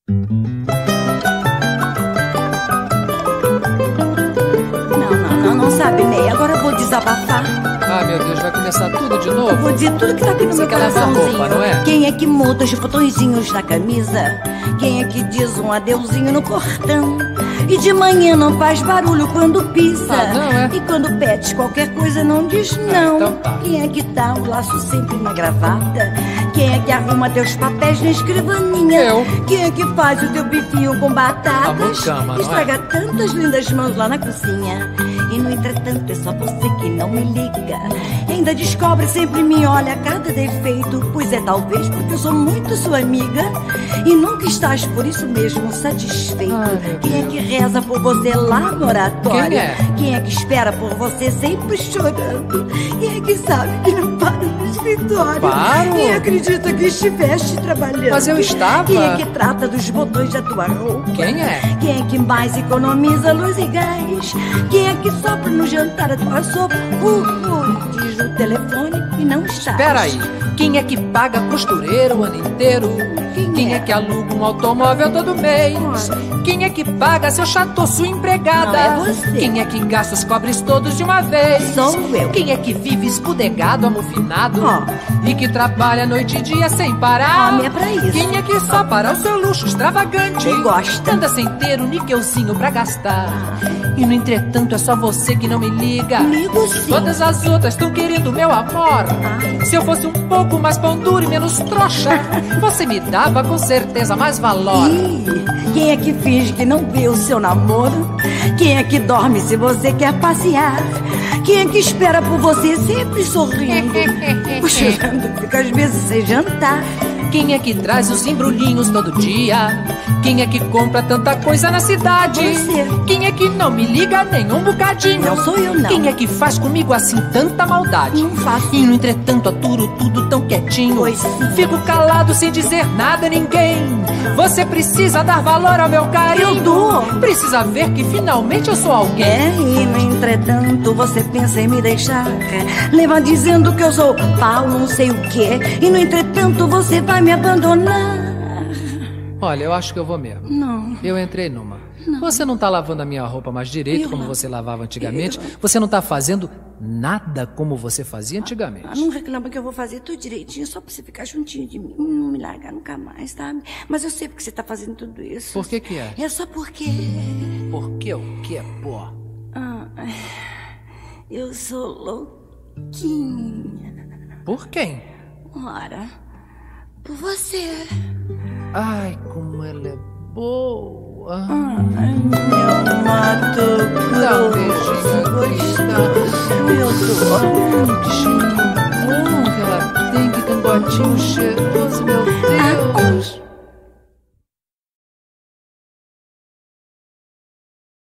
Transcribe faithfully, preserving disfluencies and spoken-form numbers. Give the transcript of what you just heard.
Não, não, não, não sabe, Ney. Agora eu vou desabafar. Ah, meu Deus, vai começar tudo de novo? Eu vou dizer tudo que tá aqui no Você meu quer lavar coraçãozinho. roupa, não é? Quem é que muda os botõezinhos da camisa? Quem é que diz um adeuzinho no portão? E de manhã não faz barulho quando pisa. Ah, não, é? E quando pedes qualquer coisa não diz não. Ah, então tá. Quem é que dá o laço sempre na gravata? Quem é que arruma teus papéis na escrivaninha? Eu. Quem é que faz o teu bifinho com batatas? A mucama, não é? Estraga tantas lindas mãos lá na cozinha. E no entretanto é só você que não me liga. Ainda descobre, sempre me olha a cada defeito. Pois é talvez porque eu sou muito sua amiga. E nunca estás por isso mesmo satisfeito. Ai, Quem é que reza por você lá no oratório? Quem é? Quem é que espera por você sempre chorando? Quem é que sabe que não para no escritório? Paro? Quem acredita que estiveste trabalhando? Mas eu estava. Quem é que trata dos botões da tua roupa? Quem é? Quem é que mais economiza luz e gás? Quem é que sopra no jantar a tua sopa? Uh, uh, diz no telefone e não está. Espera aí. Quem é que paga a costureira o ano inteiro? Quem Quem é? é que aluga um automóvel todo mês? Quem é que paga seu chateau, sua empregada? Não, é você. Quem é que gasta os cobres todos de uma vez? Sou eu. Quem é que vive esbudegado, amofinado? Ó. E que trabalha noite e dia sem parar? Homem é pra isso. Quem é que só para o seu luxo extravagante? Eu gosto. Anda sem ter um níquelzinho pra gastar. E no entretanto é só você que não me liga. Ligo sim. Todas as outras estão querendo meu amor. Se eu fosse um pouco mais pão duro e menos trouxa, você me dava com certeza mais valor. Ih, quem é que finge que não vê o seu namoro? Quem é que dorme se você quer passear? Quem é que espera por você sempre sorrindo? Cochilando, fica às vezes sem jantar. Quem é que traz os embrulhinhos todo dia? Quem é que compra tanta coisa na cidade? Você. Quem é que não me liga nem um bocadinho? Não sou eu, não. Quem é que faz comigo assim tanta maldade? Não faço. E no entretanto aturo tudo tão quietinho. Pois sim. Fico calado sem dizer nada a ninguém. Você precisa dar valor ao meu carinho. Eu dou. Precisa ver que finalmente eu sou alguém. É, e no entretanto você pensa em me deixar. Leva dizendo que eu sou pau, não sei o quê. E no entretanto você vai me abandonar. Olha, eu acho que eu vou mesmo. Não. Eu entrei numa. Não. Você não tá lavando a minha roupa mais direito, Eu como não. você lavava antigamente. Eu- Você não tá fazendo nada como você fazia antigamente. Ah, não reclama que eu vou fazer tudo direitinho, só pra você ficar juntinho de mim, não me largar nunca mais, sabe? Mas eu sei porque você tá fazendo tudo isso. Por que que é? É só porque... Por que o que, pô? Ah, eu sou louquinha. Por quem? Ora, por você. Ai, como ela é boa. Ai, meu mato Dá um grosso, beijinho. gostoso, eu tô... Que cheirinho bom que ela tem, que cangotinho cheiroso.